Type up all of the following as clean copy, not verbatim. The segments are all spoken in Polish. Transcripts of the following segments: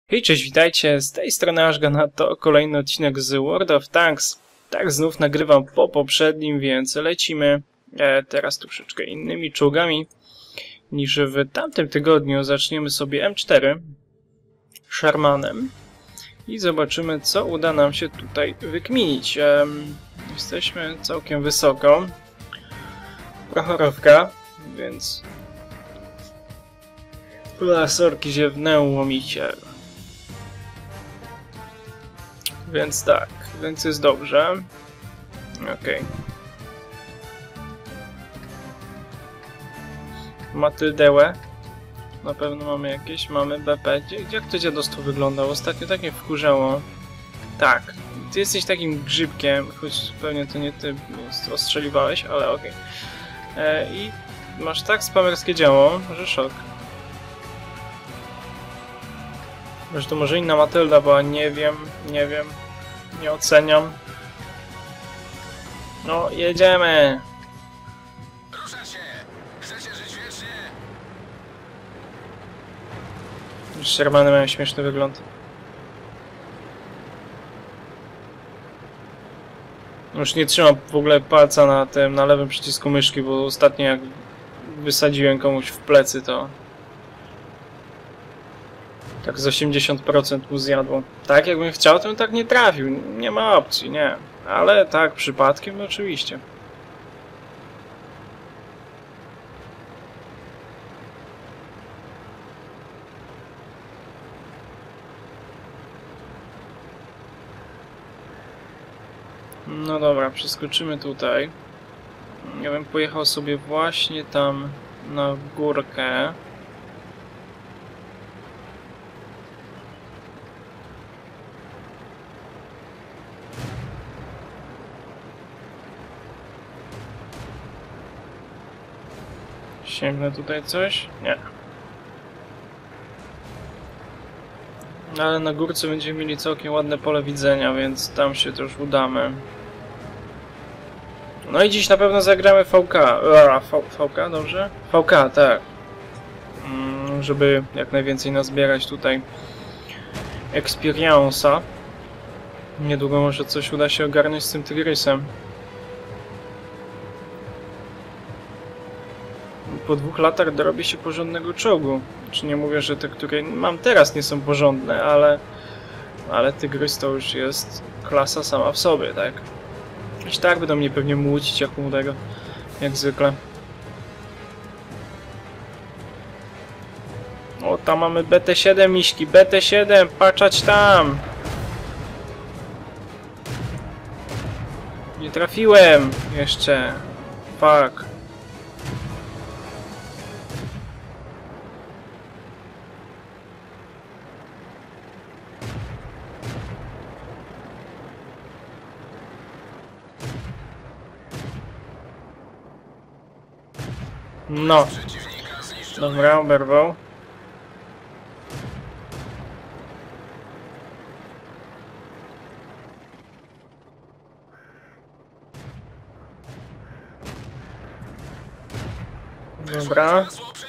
Hej, cześć, witajcie, z tej strony Ashgan, to kolejny odcinek z World of Tanks. Tak, znów nagrywam po poprzednim, więc lecimy teraz troszeczkę innymi czołgami niż w tamtym tygodniu. Zaczniemy sobie M4 Shermanem i zobaczymy, co uda nam się tutaj wykminić. Jesteśmy całkiem wysoko. Prochorowka, więc lasorki ziewnęło łomicie. Więc tak, więc jest dobrze. Okej. Matyldełę. Na pewno mamy jakieś, mamy BP. Jak to dziadostwo wyglądało? Ostatnio tak mnie wkurzało. Tak, ty jesteś takim grzybkiem, choć pewnie to nie ty ostrzeliwałeś, ale okej. I masz tak spamerskie działo, że szok. Że to może inna Matylda była, nie wiem, nie oceniam. No, jedziemy! Shermany mają śmieszny wygląd. Już nie trzymam w ogóle palca na tym, na lewym przycisku myszki, bo ostatnio jak wysadziłem komuś w plecy, to tak z 80% mu zjadło. Tak jakbym chciał, to bym tak nie trafił. Nie ma opcji, nie. Ale tak przypadkiem, no oczywiście. No dobra, przeskoczymy tutaj. Ja bym pojechał sobie właśnie tam na górkę. Sięgnę tutaj coś? Nie. Ale na górce będziemy mieli całkiem ładne pole widzenia, więc tam się też udamy. No i dziś na pewno zagramy VK. VK, dobrze? VK, tak. Żeby jak najwięcej nazbierać tutaj experience'a. Niedługo może coś uda się ogarnąć z tym Tygrysem. Po 2 latach dorobię się porządnego czołgu. Czy nie mówię, że te, które mam teraz, nie są porządne, ale Tygrys to już jest klasa sama w sobie, tak? I tak będą mnie pewnie młócić jak młodego, jak zwykle. O, tam mamy BT7 miśki, BT7, patrzać tam! Nie trafiłem jeszcze. Fuck. No. Dobra, oberwał. Dobra.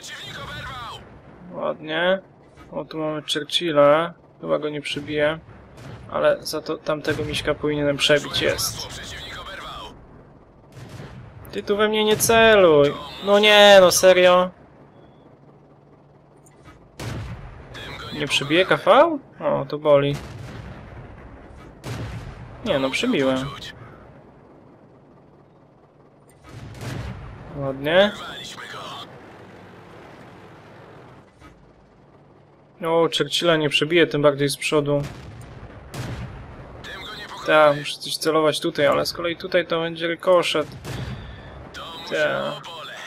Ładnie. O, tu mamy Churchilla. Chyba go nie przybije. Ale za to tamtego miśka powinienem przebić. Jest. Ty tu we mnie nie celuj. No nie, no serio. Nie przybije KV? O, to boli. Nie, no przybiłem. Ładnie. O, Churchilla nie przebije, tym bardziej z przodu. Tak, muszę coś celować tutaj, ale z kolei tutaj to będzie rykoszet. Tak.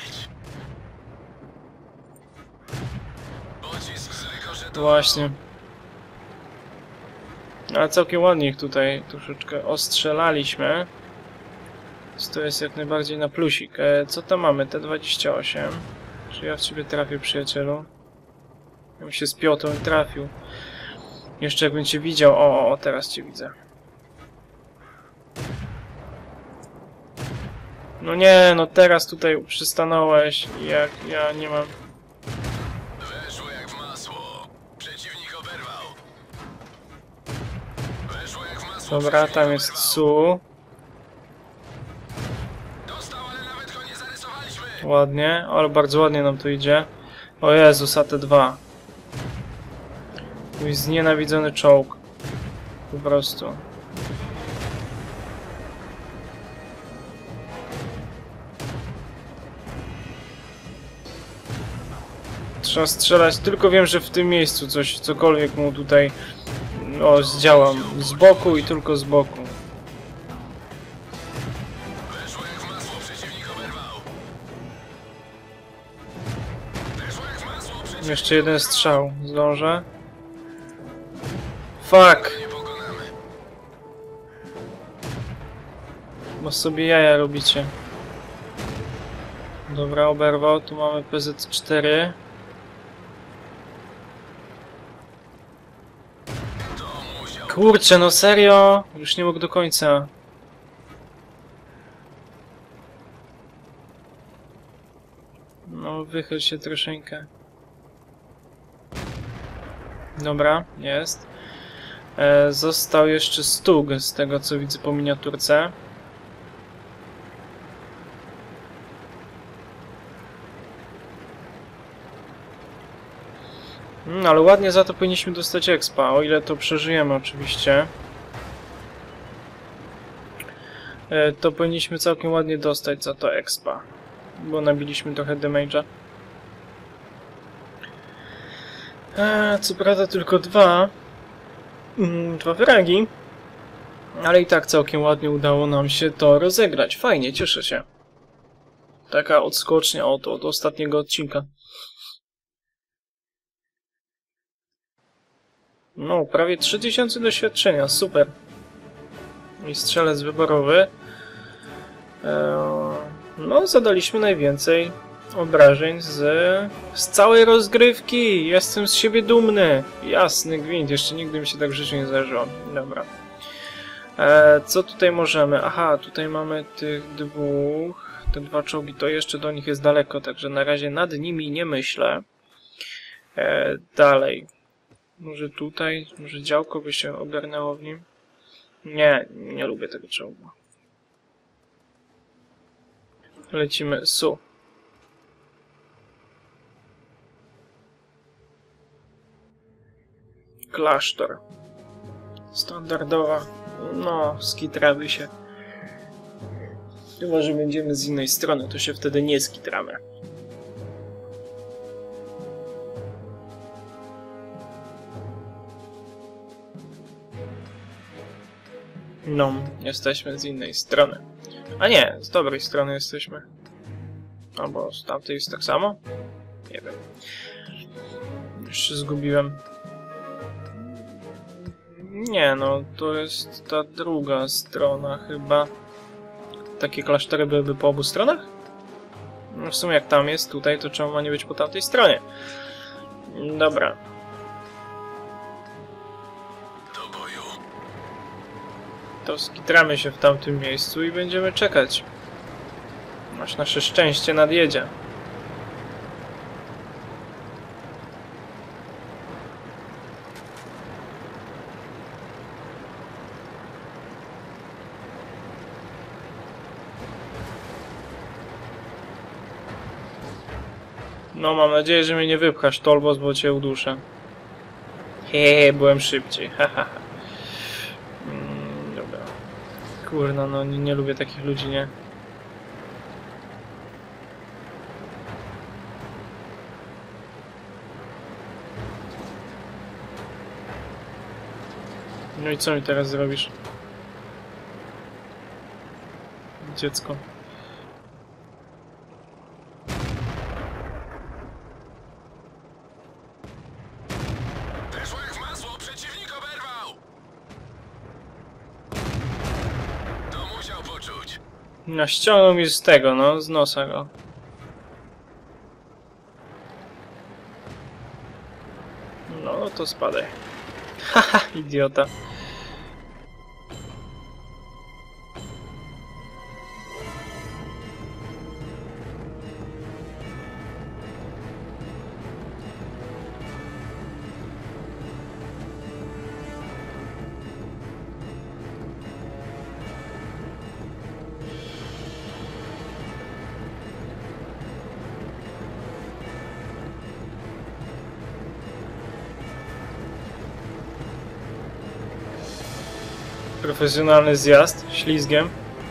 Właśnie. Ale całkiem ładnie ich tutaj troszeczkę ostrzelaliśmy. Więc to jest jak najbardziej na plusik. Co tam mamy? T28. Czy ja w ciebie trafię, przyjacielu? Ja bym się spiął, to bym trafił. Jeszcze jakbym cię widział. O, teraz cię widzę. No nie, no teraz tutaj przystanąłeś. Jak ja nie mam... Dobra, tam jest Su. Ładnie, ale bardzo ładnie nam to idzie. O Jezus, AT2. Mój znienawidzony czołg. Po prostu. Trzeba strzelać, tylko wiem, że w tym miejscu cokolwiek mu tutaj zdziałam. Z boku i tylko z boku. Jeszcze jeden strzał. Zdążę? Fuck! Bo sobie jaja robicie. Dobra, oberwał. Tu mamy PZ4. Kurczę, no serio? Już nie mógł do końca. No, wychyl się troszeczkę. Dobra, jest. Został jeszcze Stug, z tego co widzę po miniaturce. Ale ładnie za to powinniśmy dostać expa, o ile to przeżyjemy oczywiście. To powinniśmy całkiem ładnie dostać za to expa, bo nabiliśmy trochę damage'a. Co prawda tylko dwa fragi, ale i tak całkiem ładnie udało nam się to rozegrać. Fajnie, cieszę się. Taka odskocznia od ostatniego odcinka. No, prawie 3000 doświadczenia, super. I strzelec wyborowy. No, zadaliśmy najwięcej obrażeń z całej rozgrywki. Jestem z siebie dumny. Jasny gwint, jeszcze nigdy mi się tak w życiu nie zdarzyło. Dobra. Co tutaj możemy? Aha, tutaj mamy tych dwóch. Te dwa czołgi, to jeszcze do nich jest daleko, także na razie nad nimi nie myślę. Dalej. Może tutaj, może działko by się ogarnęło w nim. Nie lubię tego czołgu. Lecimy Su. Klasztor. Standardowa. No, skitraby się. Chyba, że będziemy z innej strony, to się wtedy nie skitramy. No, jesteśmy z innej strony. A nie, z dobrej strony jesteśmy. Albo z tamtej jest tak samo? Nie wiem. Już się zgubiłem. Nie, no, to jest ta druga strona chyba. Takie klasztory byłyby po obu stronach? No w sumie jak tam jest, tutaj, to czemu ma nie być po tamtej stronie? Dobra. To skitramy się w tamtym miejscu i będziemy czekać, aż nasze szczęście nadjedzie. No, mam nadzieję, że mnie nie wypchasz, Tolbos, bo cię uduszę. Hehe, byłem szybciej, haha. Dobra. Kurna, no nie lubię takich ludzi, nie? No i co mi teraz zrobisz? Dziecko. No, ściągnął mi z tego, no, z nosa go. No, to spadaj. Haha, idiota. Profesjonalny zjazd ślizgiem.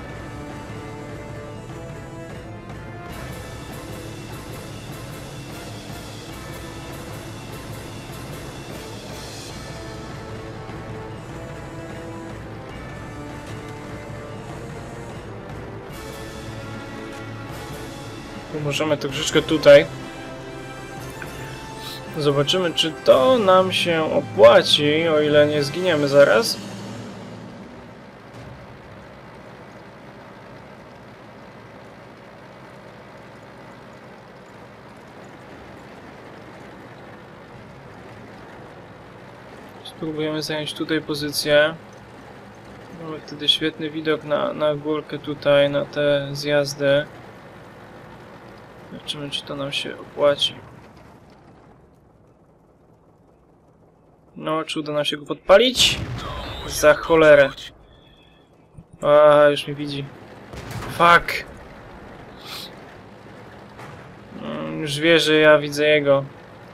Możemy troszeczkę tutaj. Zobaczymy, czy to nam się opłaci, o ile nie zginiemy zaraz. Spróbujemy zająć tutaj pozycję. Mamy wtedy świetny widok na górkę tutaj, na te zjazdy. Zobaczymy, czy to nam się opłaci. No, czy uda nam się go podpalić? Za cholerę. A, już mnie widzi. Fuck. Już wie, że ja widzę jego.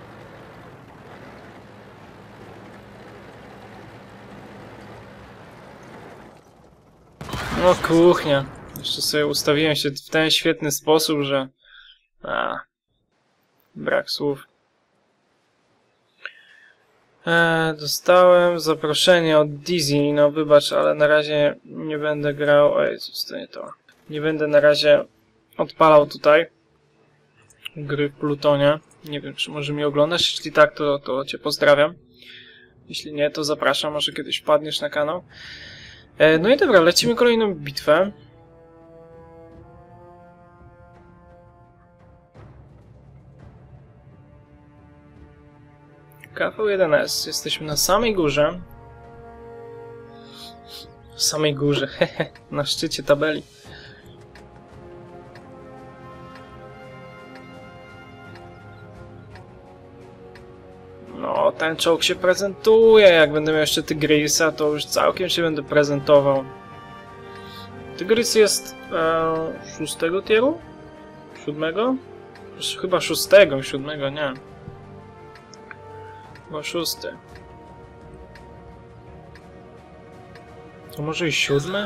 No kuchnia. Jeszcze sobie ustawiłem się w ten świetny sposób, że... brak słów. Dostałem zaproszenie od Dizzy. No wybacz, ale na razie nie będę grał... Oj, co nie to? Nie będę na razie odpalał tutaj gry w Plutonie. Nie wiem, czy może mnie oglądasz. Jeśli tak, to cię pozdrawiam. Jeśli nie, to zapraszam. Może kiedyś wpadniesz na kanał. No i dobra, lecimy kolejną bitwę. KV-1S. Jesteśmy na samej górze. W samej górze, na szczycie tabeli. No, ten czołg się prezentuje. Jak będę miał jeszcze Tygrysa, to już całkiem się będę prezentował. Tygrys jest 6 tieru? 7? Chyba 6, 7 nie. Chyba 6. To może i 7?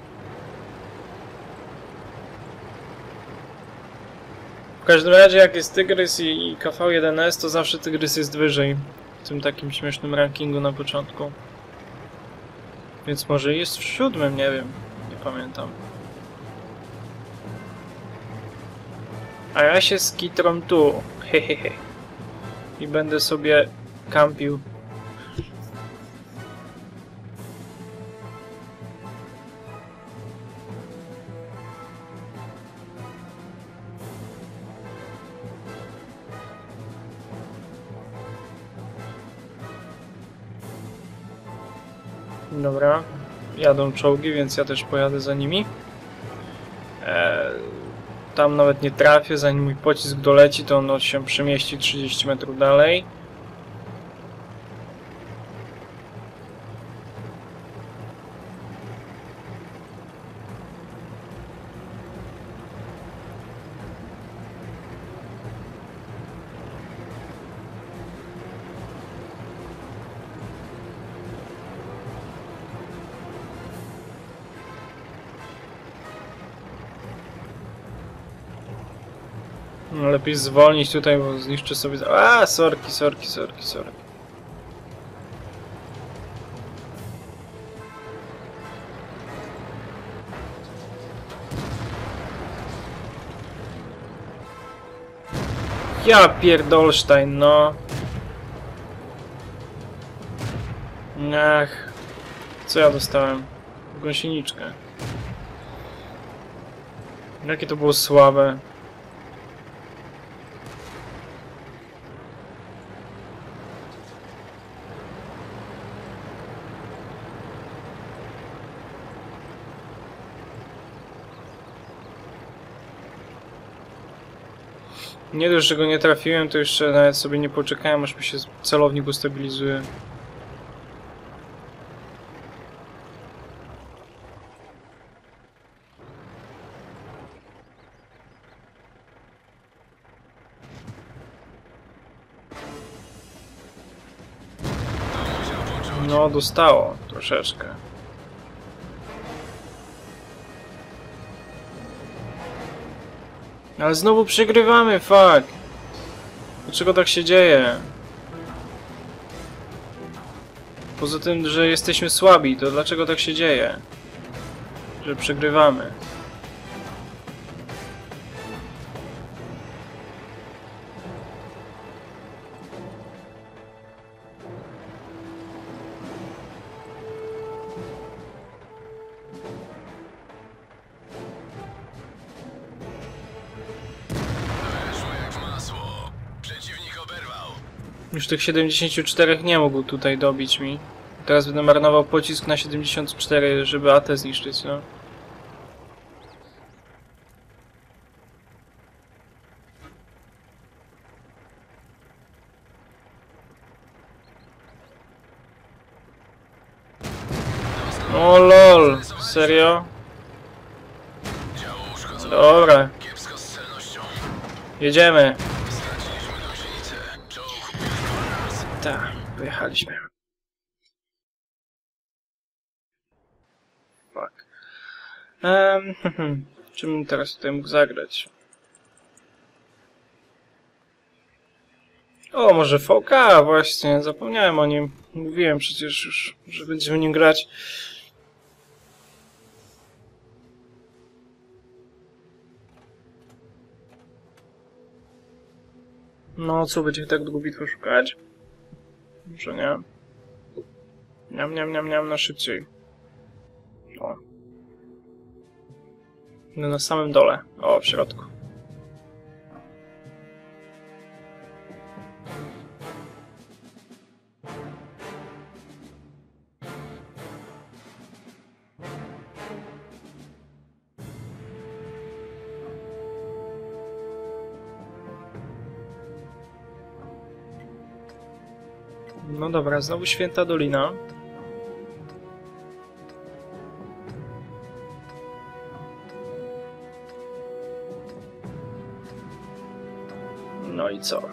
W każdym razie jak jest Tygrys i KV-1S, to zawsze Tygrys jest wyżej w tym takim śmiesznym rankingu na początku. Więc może jest w 7, nie wiem, nie pamiętam. A ja się skitram tu, hehehe. I będę sobie kampił. Dobra, jadą czołgi, więc ja też pojadę za nimi. Tam nawet nie trafię, zanim mój pocisk doleci, to on się przemieści 30 metrów dalej. No, lepiej zwolnić tutaj, bo zniszczę sobie... A, sorki. Ja pierdolsztajn, no. Ach. Co ja dostałem? Gąsieniczkę. Jakie to było słabe. Nie dość, że go nie trafiłem, to jeszcze nawet sobie nie poczekałem, aż mi się celownik ustabilizuje. No, dostało troszeczkę. Ale znowu przegrywamy, fuck! Dlaczego tak się dzieje? Poza tym, że jesteśmy słabi, to dlaczego tak się dzieje? Że przegrywamy. Już tych 74 nie mógł tutaj dobić mi. Teraz będę marnował pocisk na 74, żeby AT zniszczyć, no. O lol, serio? Dobra. Jedziemy. Tak, pojechaliśmy. Fuck. Czym bym teraz tutaj mógł zagrać? O, może VK, właśnie, zapomniałem o nim. Mówiłem przecież już, że będziemy nim grać. No, co, będzie tak długo bitwę szukać? Może nie. Niam, na szybciej. O. No, na samym dole. O, w środku. No dobra, znowu Święta Dolina. No i co?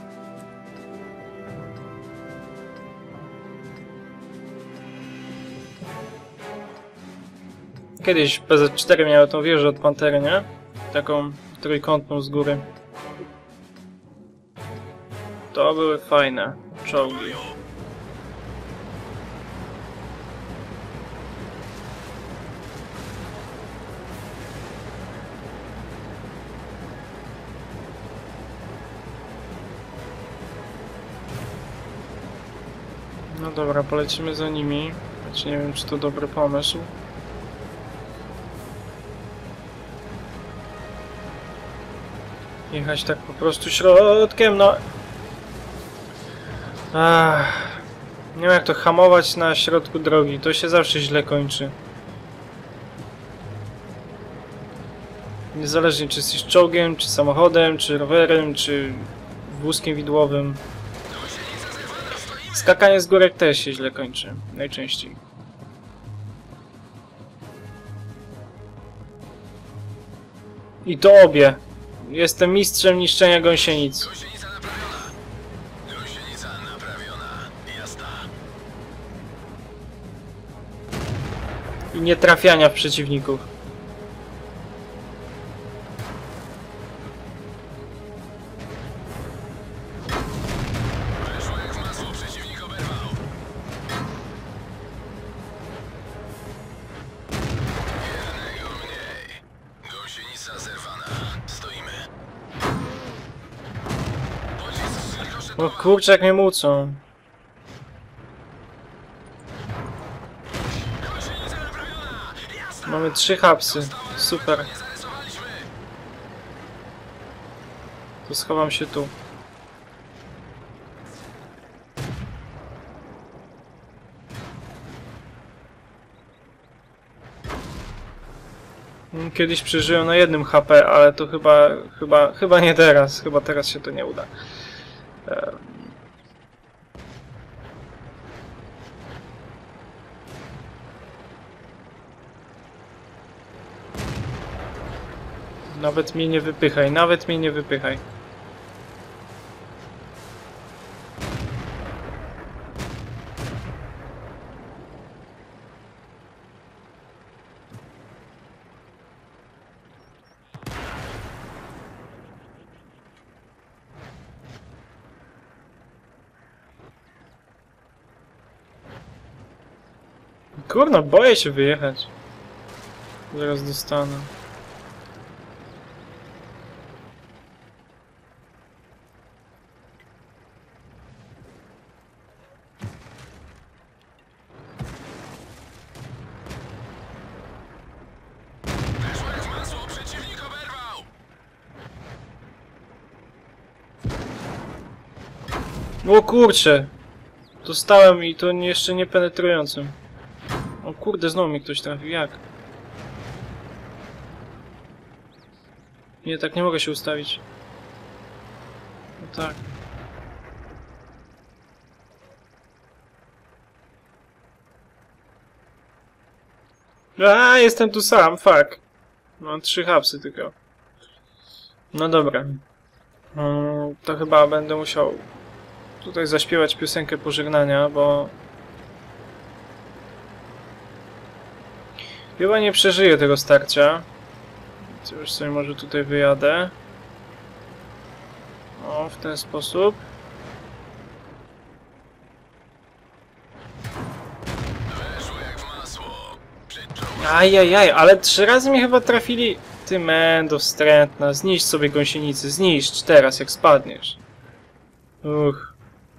Kiedyś PZ4 miały tą wieżę od Pantery, nie? Taką trójkątną z góry. To były fajne czołgi. No dobra, polecimy za nimi. Choć nie wiem, czy to dobry pomysł. Jechać tak po prostu środkiem, no. Nie wiem, jak to hamować na środku drogi. To się zawsze źle kończy. Niezależnie, czy jesteś czołgiem, czy samochodem, czy rowerem, czy wózkiem widłowym. Skakanie z górek też się źle kończy. Najczęściej. I to obie. Jestem mistrzem niszczenia gąsienic. Gąsienica naprawiona. Jasna. I nie trafiania w przeciwników. Weszło jak w masło, przeciwnik oberwał. Jednego mniej. Gąsienica zerwana. Stoimy. Pocisk rykoszetu. O kurczę, jak mnie mucą. Gąsienica naprawiona. Jasna. Mamy 3 hapsy. Super. Nie zarysowaliśmy. To schowam się tu. Kiedyś przeżyłem na 1 HP, ale to chyba nie teraz. Chyba teraz się to nie uda. Nawet mnie nie wypychaj, nawet mnie nie wypychaj. Kurno, boję się wyjechać. Zaraz dostanę. Weszło jak w masło, przeciwnik oberwał! O kurczę! Dostałem i to jeszcze nie penetrującym. O kurde, znowu mi ktoś trafił. Jak? Nie, tak nie mogę się ustawić. No tak. A, jestem tu sam, fuck. Mam 3 hapsy tylko. No dobra. To chyba będę musiał tutaj zaśpiewać piosenkę pożegnania, bo chyba nie przeżyję tego starcia. Co już sobie może tutaj wyjadę. O, w ten sposób. Weszło jak w masło. Ajajaj, ale 3 razy mi chyba trafili. Ty mendo wstrętna, zniszcz sobie gąsienicy, zniszcz teraz jak spadniesz. Uch.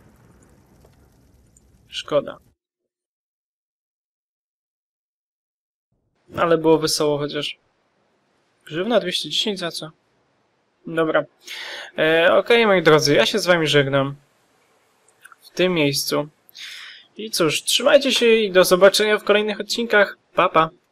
Szkoda. Ale było wesoło chociaż. Grzywna 210 za co? Dobra. Okej, moi drodzy, ja się z wami żegnam. W tym miejscu. I cóż, trzymajcie się i do zobaczenia w kolejnych odcinkach. Pa, pa.